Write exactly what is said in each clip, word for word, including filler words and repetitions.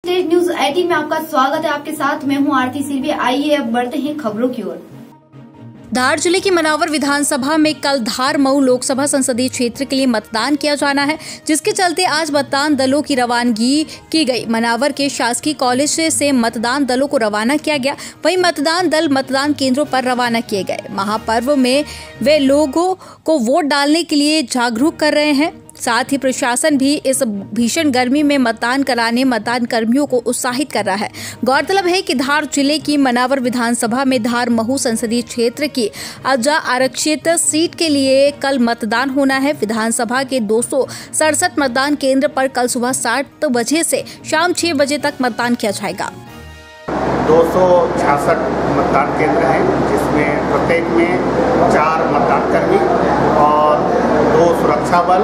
State news अठारह में आपका स्वागत है। आपके साथ मैं हूं आरती सिरवी। आइए अब बढ़ते हैं खबरों की ओर। धार जिले की मनावर विधानसभा में कल धार मऊ लोकसभा संसदीय क्षेत्र के लिए मतदान किया जाना है, जिसके चलते आज मतदान दलों की रवानगी की गई। मनावर के शासकीय कॉलेज से मतदान दलों को रवाना किया गया। वहीं मतदान दल मतदान केंद्रों पर रवाना किए गए। महापर्व में वे लोगों को वोट डालने के लिए जागरूक कर रहे हैं। साथ ही प्रशासन भी इस भीषण गर्मी में मतदान कराने मतदान कर्मियों को उत्साहित कर रहा है। गौरतलब है कि धार जिले की मनावर विधानसभा में धार महू संसदीय क्षेत्र की अजा आरक्षित सीट के लिए कल मतदान होना है। विधानसभा के दो सौ सड़सठ मतदान केंद्र पर कल सुबह सात बजे से शाम छह बजे तक मतदान किया जाएगा। दो सौ छियासठ मतदान केंद्र हैं, जिसमें प्रत्येक में चार मतदान कर्मी और दो सुरक्षा बल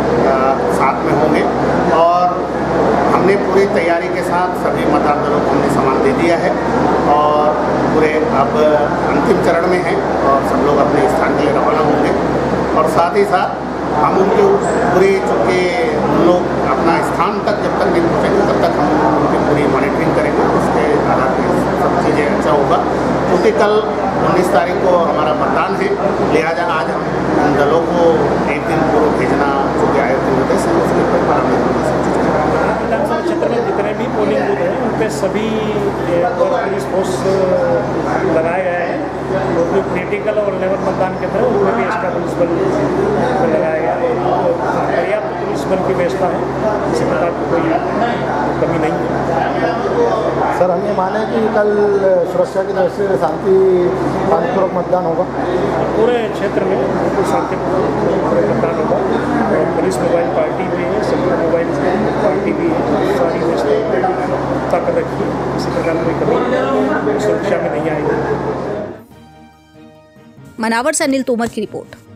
साथ में होंगे। और हमने पूरी तैयारी के साथ सभी मतदान दलों को हमने सामान दे दिया है और पूरे अब अंतिम चरण में हैं और सब लोग अपने स्थान के लिए रवाना होंगे। और साथ ही साथ हम उनकी पूरी चूँकि लोग अपना स्थान तक जब तक नहीं पहुँचेंगे तब तक हम उनकी पूरी मॉनिटरिंग करेंगे। उसके आधार पर सब चीज़ें अच्छा होगा, क्योंकि कल उन्नीस तारीख को हमारा मतदान है। लिहाजा आज हम उन दलों को एक दिन पूर्व भेजना चूँकि आयोजित निर्देश है, उसके परिवार में विधानसभा क्षेत्र में जितने भी पोलिंग बूथ हैं उन पर सभी पुलिस फोर्स लगाए गए हैं। और जो क्रिटिकल और लेवल मतदान केंद्र है उनमें भी एक्स्ट्रा पुलिस बल लगाया गया है। पर्याप्त पुलिस बल की व्यवस्था है, किसी प्रकार की कोई कमी नहीं है। सर, हम ये माने कि कल सुरक्षा की दृष्टि से शांतिपूर्वक मतदान होगा। पूरे क्षेत्र में बिल्कुल शांतिपूर्वक मतदान होगा और पुलिस मोबाइल पार्टी भी है, सभी मोबाइल पार्टी भी है। सारी व्यवस्था ताकत रखी है, किसी प्रकार की कमी सुरक्षा में नहीं आएगी। मनावर से अनिल तोमर की रिपोर्ट।